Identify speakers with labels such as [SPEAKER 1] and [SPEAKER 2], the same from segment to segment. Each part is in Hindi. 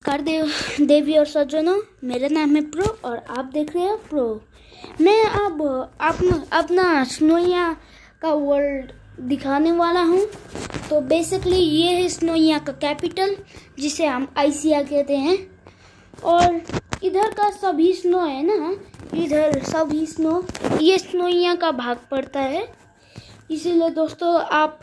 [SPEAKER 1] नमस्कार देवी और सज्जनों, मेरा नाम है प्रो और आप देख रहे हैं प्रो। मैं अब अपना स्नोइया का वर्ल्ड दिखाने वाला हूँ। तो बेसिकली ये है स्नोइया का कैपिटल, जिसे हम आइसिया कहते हैं। और इधर का सभी स्नो है ना, इधर सभी स्नो ये स्नोइया का भाग पड़ता है। इसीलिए दोस्तों आप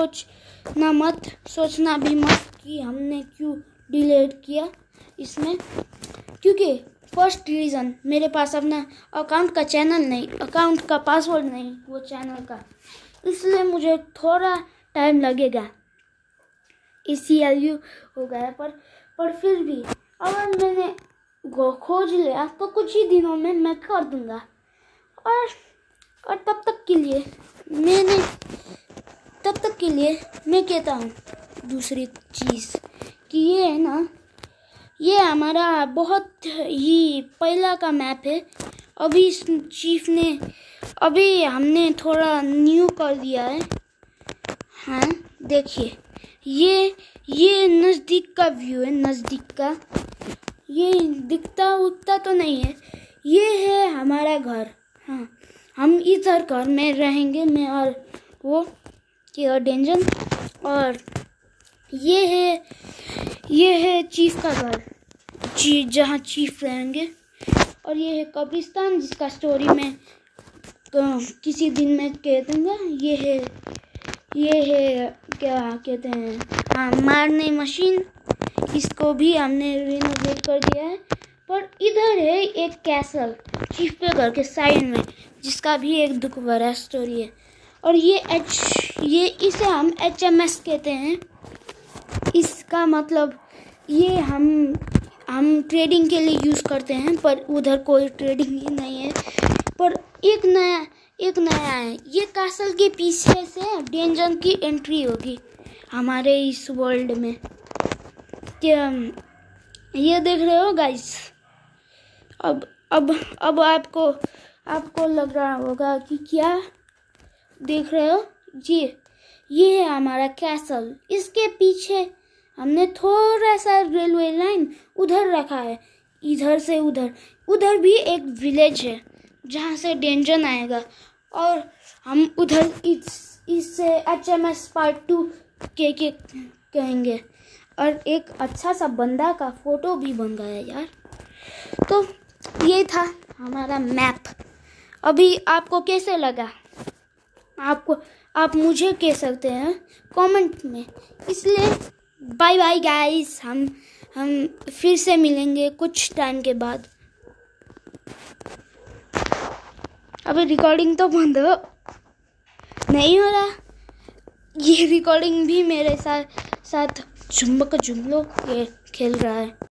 [SPEAKER 1] सोचना भी मत कि हमने क्यों डिलीट किया इसमें, क्योंकि फर्स्ट रीज़न मेरे पास अपना अकाउंट का पासवर्ड नहीं वो चैनल का, इसलिए मुझे थोड़ा टाइम लगेगा। इसीलिए हो गया पर फिर भी अगर मैंने खोज लिया तो कुछ ही दिनों में मैं कर दूंगा। और तब तक के लिए मैं कहता हूँ दूसरी चीज़ कि ये है ना, ये हमारा बहुत ही पहला का मैप है। अभी हमने थोड़ा न्यू कर दिया है। हाँ देखिए, ये नज़दीक का व्यू है, नज़दीक का। ये दिखता उगता तो नहीं है, ये है हमारा घर। हाँ, हम इधर घर में रहेंगे, मैं और वो डेंजन। और ये है चीफ का घर, जहाँ चीफ रहेंगे। और ये है कब्रिस्तान, जिसका स्टोरी में किसी दिन मैं कह दूँगा। ये है क्या कहते हैं, हाँ, मारने मशीन। इसको भी हमने रिनोवेट कर दिया है। पर इधर है एक कैसल चीफ के घर के साइड में, जिसका भी एक दुख भरा स्टोरी है। और इसे हम HMS कहते हैं। इसका मतलब ये हम ट्रेडिंग के लिए यूज़ करते हैं, पर उधर कोई ट्रेडिंग ही नहीं है। पर एक नया है, ये कैसल के पीछे से डेंजन की एंट्री होगी हमारे इस वर्ल्ड में। क्या ये देख रहे हो गाइस? अब आपको लग रहा होगा कि क्या देख रहे हो जी, ये है हमारा कैसल। इसके पीछे हमने थोड़ा सा रेलवे लाइन उधर रखा है, इधर से उधर भी एक विलेज है जहाँ से डेंजन आएगा। और हम उधर इससे HMS पार्ट 2 के कहेंगे। और एक अच्छा सा बंदा का फोटो भी बन गया यार। तो ये था हमारा मैप। अभी आपको कैसे लगा? आप मुझे कह सकते हैं कमेंट में। इसलिए बाय बाय गाइस, हम फिर से मिलेंगे कुछ टाइम के बाद। अभी रिकॉर्डिंग तो बंद नहीं हो रहा। ये रिकॉर्डिंग भी मेरे साथ झुम्बक झुमलो खेल रहा है।